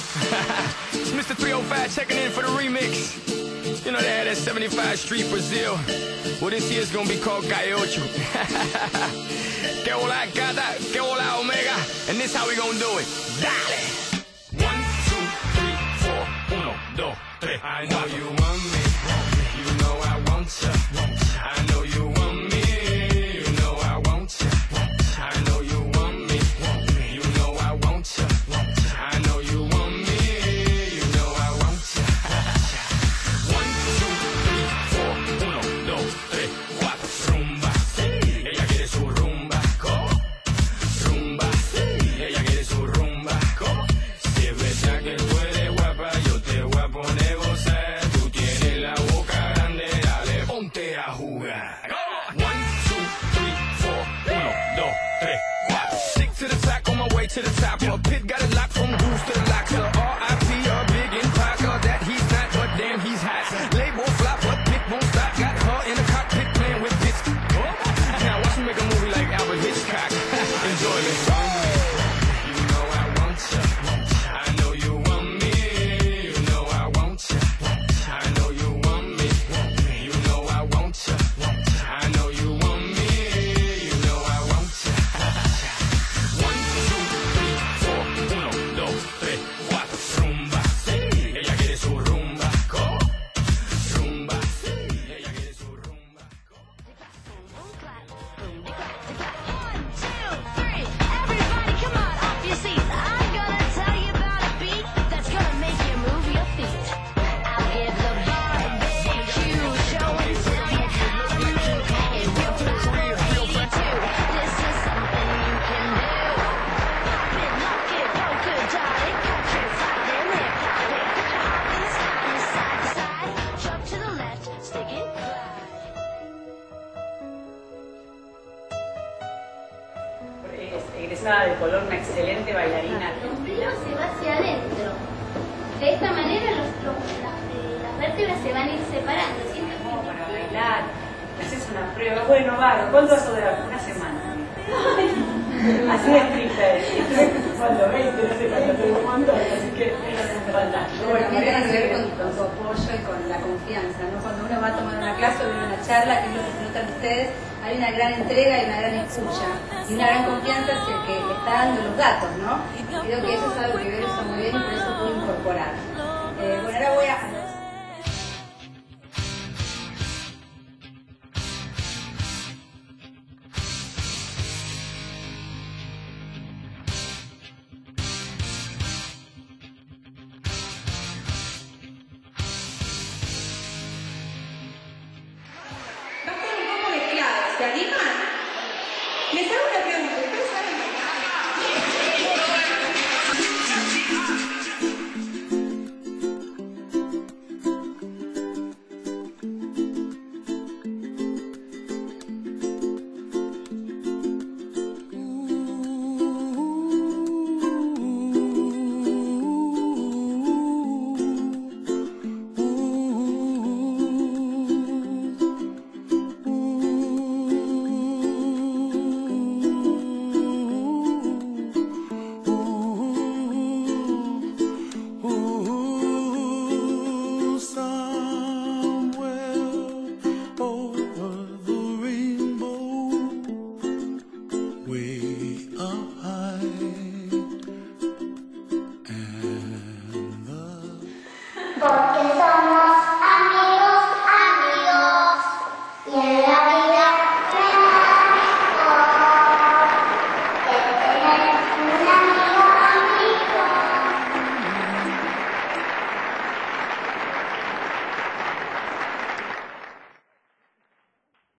It's Mr. 305 checking in for the remix. You know they had that 75 Street Brazil. Well, this year's gonna be called Calle Ocho. Que hola gata, que hola omega. And this how we gonna do it. Dale! 1, 2, 3, 4. 1, 2, 3. I know you want me. You know I want ya. I know you want me. You know I want ya. I know you want me. You know I want ya. I know you want me. You know I want ya. 1, 2, 3, 4. 1, 2, 3, 4. Rumba. Ella quiere su rumba. Rumba. Ella quiere su rumba. Si es verdad que tú eres guapa, yo te voy a poner gozar. Tú tienes la boca grande, dale, ponte a jugar. 1, 2, 3, 4. 1, 2, 3, 4. Stick to the track on my way to the top. A pit got it locked from goose to the lock. To R.I.P. a big impact. That he's not, but damn he's hot. Label flop, but pit won't stop. Got her in the cockpit playing with bits. Now watch me make a movie like Albert Hitchcock. Enjoy me. You know I want ya. I know you want me. You know I want ya. I know you want me. You know I want ya. I know you want me. You know I want ya. 1, 2, 3, 4. 1, 2, 3, 4. Rumba. Ella quiere su rumba. Rumba. Ella quiere su rumba. Everybody come on, off your seats. I'm gonna tell you about a beat that's gonna make you move your feet. I'll give the barbecue show and tell you how to move. If you're free too, this is something you can do. Pop it, lock it, poke it, darling. Country, slide in hip hop it. Hopping, sliding, side to side. Jump to the left, stick it, glide. Es egresada de Colón, una excelente bailarina. El pelo se va hacia adentro. De esta manera las vértebras se van a ir separando. ¿Sientes? Como para bailar, haces una prueba. Bueno, va, ¿cuánto vas a durar? Una semana. Así de estricta es. Cuando 20, no sé cuánto, tengo un montón, así que fantástico. Bueno, tiene que ver con su apoyo y con la confianza, ¿no? Cuando uno va a tomar una clase o viene una charla, que es lo que se notan ustedes, hay una gran entrega y una gran escucha y una gran confianza hacia el que le está dando los datos, ¿no? Creo que eso es algo que Vero está muy bien y por eso puedo incorporar. Bueno, ahora voy a... Va a estar un poco mezclado, ¿se animan? Les hago una pregunta.